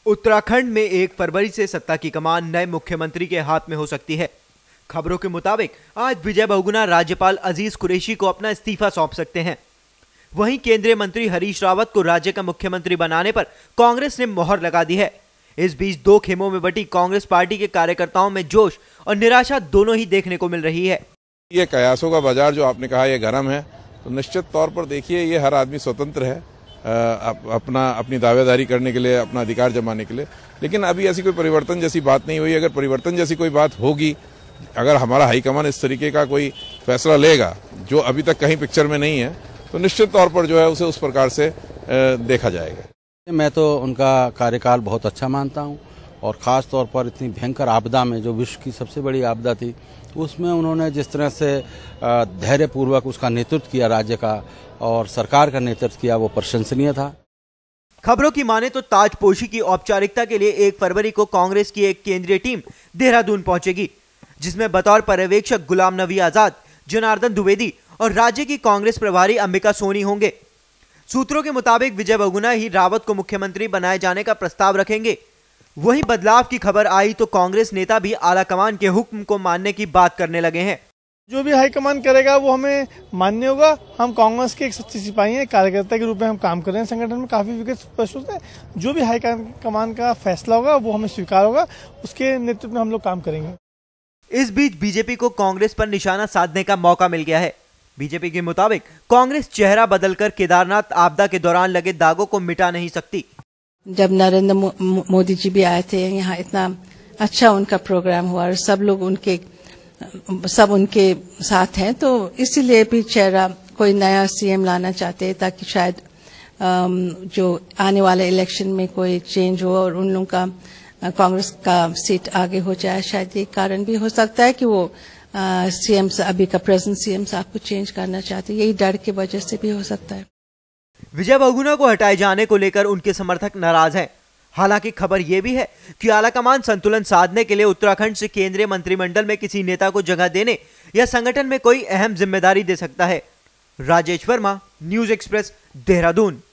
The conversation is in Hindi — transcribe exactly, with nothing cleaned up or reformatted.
उत्तराखंड में एक फरवरी से सत्ता की कमान नए मुख्यमंत्री के हाथ में हो सकती है। खबरों के मुताबिक आज विजय बहुगुणा राज्यपाल अजीज कुरैशी को अपना इस्तीफा सौंप सकते हैं। वहीं केंद्रीय मंत्री हरीश रावत को राज्य का मुख्यमंत्री बनाने पर कांग्रेस ने मोहर लगा दी है। इस बीच दो खेमों में बटी कांग्रेस पार्टी के कार्यकर्ताओं में जोश और निराशा दोनों ही देखने को मिल रही है। ये कयासों का बाजार जो आपने कहा ये गर्म है, तो निश्चित तौर पर देखिए ये हर आदमी स्वतंत्र है अपना अपनी दावेदारी करने के लिए, अपना अधिकार जमाने के लिए। लेकिन अभी ऐसी कोई परिवर्तन जैसी बात नहीं हुई। अगर परिवर्तन जैसी कोई बात होगी, अगर हमारा हाईकमान इस तरीके का कोई फैसला लेगा जो अभी तक कहीं पिक्चर में नहीं है, तो निश्चित तौर पर जो है उसे उस प्रकार से देखा जाएगा। मैं तो उनका कार्यकाल बहुत अच्छा मानता हूं और खास तौर पर इतनी भयंकर आपदा में, जो विश्व की सबसे बड़ी आपदा थी, उसमें उन्होंने जिस तरह से धैर्यपूर्वक उसका नेतृत्व किया, राज्य का और सरकार का नेतृत्व किया, वो प्रशंसनीय था। खबरों की माने तो ताजपोशी की औपचारिकता के लिए एक फरवरी को कांग्रेस की एक केंद्रीय टीम देहरादून पहुंचेगी, जिसमें बतौर पर्यवेक्षक गुलाम नबी आजाद, जनार्दन द्विवेदी और राज्य की कांग्रेस प्रभारी अंबिका सोनी होंगे। सूत्रों के मुताबिक विजय बहुगुणा ही रावत को मुख्यमंत्री बनाए जाने का प्रस्ताव रखेंगे। वहीं बदलाव की खबर आई तो कांग्रेस नेता भी आला कमान के हुक्म को मानने की बात करने लगे हैं। जो भी हाईकमान करेगा वो हमें मान्य होगा। हम कांग्रेस के एक सच्चे सिपाही हैं, कार्यकर्ता के रूप में हम काम कर रहे हैं। संगठन में काफी विकसित प्रस्तुत है। जो भी हाईकमान का फैसला होगा वो हमें स्वीकार होगा, उसके नेतृत्व में हम लोग काम करेंगे। इस बीच बीजेपी को कांग्रेस पर निशाना साधने का मौका मिल गया है। बीजेपी के मुताबिक कांग्रेस चेहरा बदलकर केदारनाथ आपदा के दौरान लगे दागों को मिटा नहीं सकती। जब नरेंद्र मोदी जी भी आए थे यहाँ, इतना अच्छा उनका प्रोग्राम हुआ और सब लोग उनके सब उनके साथ हैं, तो इसीलिए भी चेहरा कोई नया सीएम लाना चाहते हैं, ताकि शायद जो आने वाले इलेक्शन में कोई चेंज हो और उन लोगों का कांग्रेस का सीट आगे हो जाए। शायद ये कारण भी हो सकता है कि वो सीएम अभी का प्रेजेंट सीएम साहब को चेंज करना चाहते हैं। यही डर की वजह से भी हो सकता है। विजय बहुगुणा को हटाए जाने को लेकर उनके समर्थक नाराज हैं। हालांकि खबर यह भी है कि आलाकमान संतुलन साधने के लिए उत्तराखंड से केंद्रीय मंत्रिमंडल में किसी नेता को जगह देने या संगठन में कोई अहम जिम्मेदारी दे सकता है। Rajesh Verma, news express, Dehradun.